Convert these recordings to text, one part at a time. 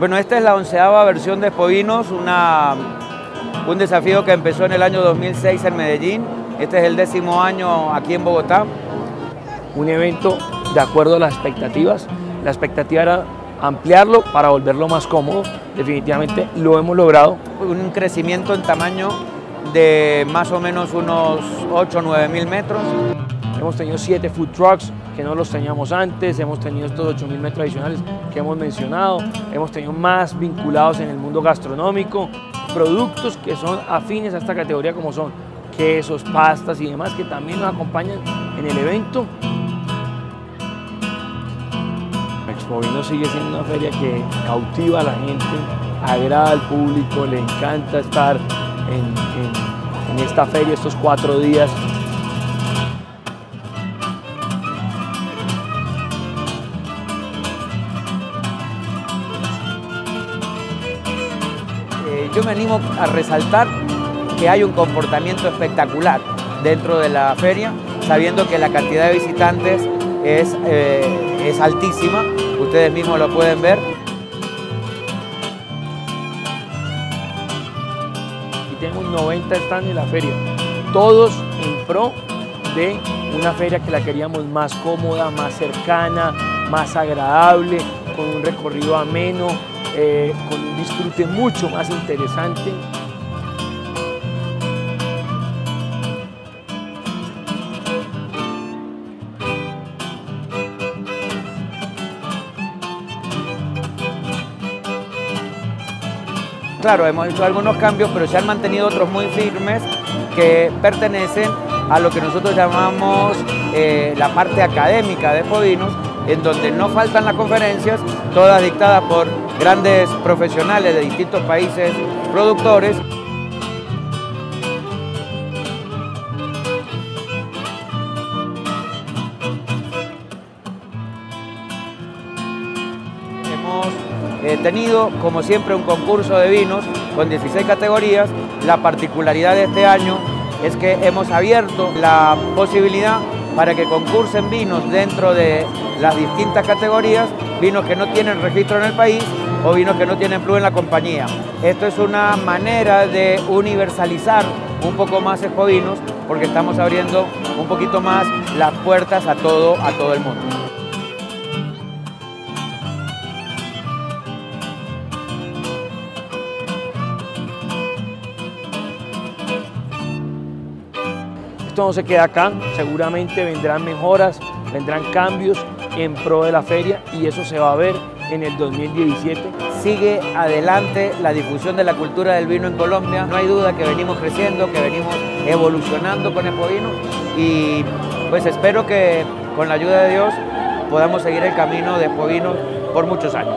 Bueno, esta es la 11ª versión de Expovinos, un desafío que empezó en el año 2006 en Medellín. Este es el 10º año aquí en Bogotá. Un evento de acuerdo a las expectativas. La expectativa era ampliarlo para volverlo más cómodo. Definitivamente lo hemos logrado. Un crecimiento en tamaño de más o menos unos 8 o 9 mil metros. Hemos tenido 7 food trucks que no los teníamos antes, hemos tenido estos 8.000 metros adicionales que hemos mencionado, hemos tenido más vinculados en el mundo gastronómico, productos que son afines a esta categoría como son quesos, pastas y demás que también nos acompañan en el evento. Expovinos sigue siendo una feria que cautiva a la gente, agrada al público, le encanta estar en esta feria estos 4 días. Yo me animo a resaltar que hay un comportamiento espectacular dentro de la feria, sabiendo que la cantidad de visitantes es altísima, ustedes mismos lo pueden ver. Y tenemos 90 stands en la feria, todos en pro de una feria que la queríamos más cómoda, más cercana, más agradable, con un recorrido ameno, con un disfrute mucho más interesante. Claro, hemos hecho algunos cambios, pero se han mantenido otros muy firmes que pertenecen a lo que nosotros llamamos la parte académica de Expovinos, en donde no faltan las conferencias, todas dictadas por grandes profesionales de distintos países productores. Hemos tenido, como siempre, un concurso de vinos con 16 categorías. La particularidad de este año es que hemos abierto la posibilidad para que concursen vinos dentro de las distintas categorías, vinos que no tienen registro en el país o vinos que no tienen plus en la compañía. Esto es una manera de universalizar un poco más Expovinos, porque estamos abriendo un poquito más las puertas a todo el mundo. Esto no se queda acá, seguramente vendrán mejoras, vendrán cambios en pro de la feria y eso se va a ver en el 2017. Sigue adelante la difusión de la cultura del vino en Colombia. No hay duda que venimos creciendo, que venimos evolucionando con Expovinos y pues espero que con la ayuda de Dios podamos seguir el camino de Expovinos por muchos años.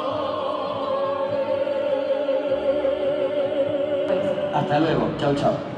Hasta luego, chau chau.